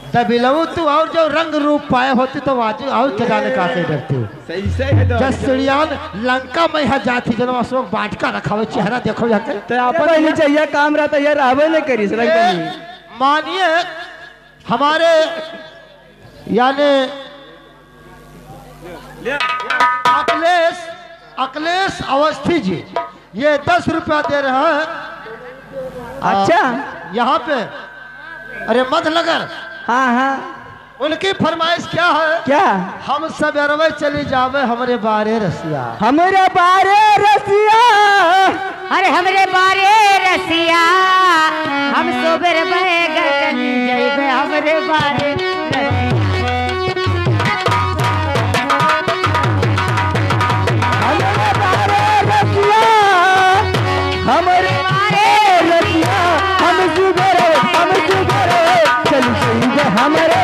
तबिलऊ तू और जो रंग रूप पाए होती तो आज और क्या जाने का के डरती हूँ। सही से है तो जब सीढ़ियान लंका में यहाँ जाती जब अशोक बाटका रखा हुआ चेहरा देखो जाके तो अपन नहीं चाहिए काम रहता यार आवे नहीं करी सर। मानिए हमारे यानी अखिलेश अवस्थी जी ये 10 रुपया दे रहे हैं। अच्छा यहाँ पे अरे मधनगर हाँ हाँ उनकी फरमाइश क्या है? क्या हम सब अरवे चली जावे हमरे बारे रसिया। हमारे बारे रसिया अरे हमरे बारे रसिया हम सोबर बहगन जइबे हमरे बारे रसिया। हमारे बारे रसिया हमारे बारे रसिया हम सुबह चल जाइए हमारे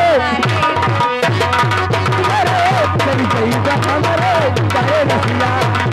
चल जाइए हमारे बारे रसिया।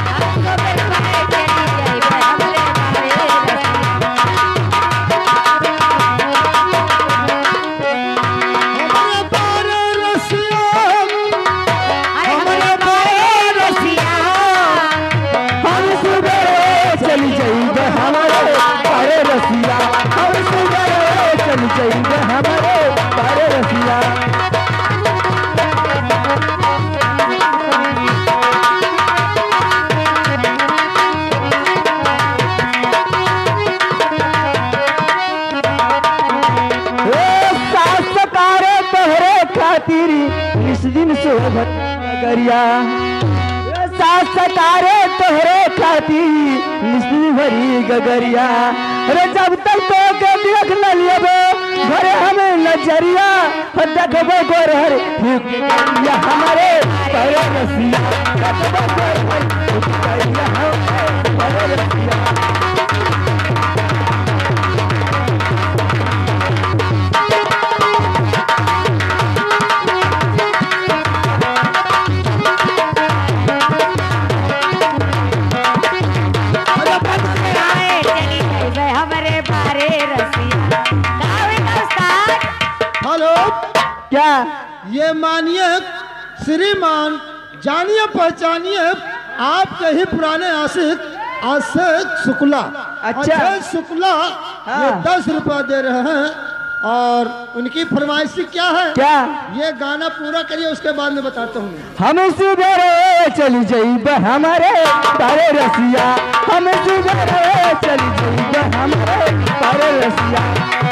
गरिया सास सतारे तोहरे खाती निस्ली भरी गगरिया। अरे जब तक तो के देख न लियबे घरे हमें नजरिया देखबो गोरहर या हमारे पर रसिया देखबो गोरहर या हमारे पर रसिया। क्या ये मानिए श्रीमान जानिए पहचानिए आपके ही पुराने आशिक आशिक शुक्ला। अच्छा शुक्ला हाँ। ये 10 रुपया दे रहे हैं और उनकी फरमाइश क्या है? क्या ये गाना पूरा करिए उसके बाद में बताता हूँ। हम सुबह चली जाइए हमारे बारे रसिया हम सुबह चली जाइए हमारे बारे रसिया।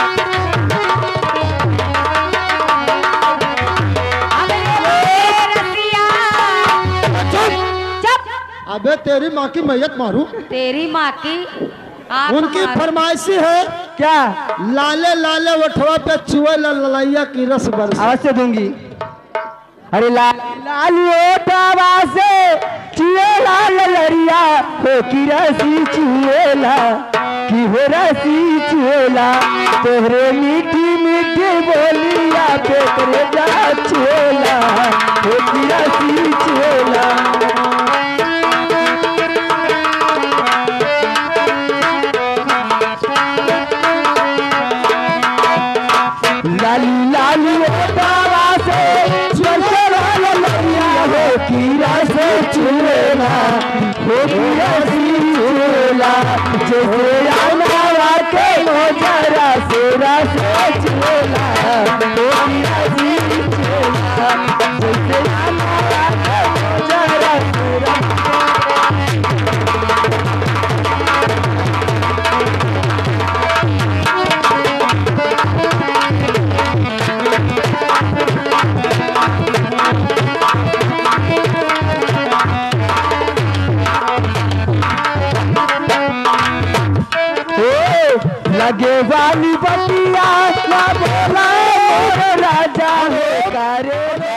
अबे तेरी माँ की मैयत मारू। तेरी माँ की उनकी फरमाइशी है क्या लाले लाले वठवा पे चुए ललैया की रस बरस। अवश्य दूंगी। अरे लाली ओटावा से चुएला ललरिया हो की रसी चुएला की हो रसी चुएला तोहरे मीठी मीठी बोलिया पे करे जा चुएला हो की रसी चुएला। लाली लाली ओटावा से चुएला ललरिया हो की रसी चुएला हो की रसी चुएला जैसे आनावा के मोजरा से रस चुएला हो की रसी चुएला जैसे आनावा के मोजरा से रस। लगे वाली बतिया ना बोला राजा हो करे।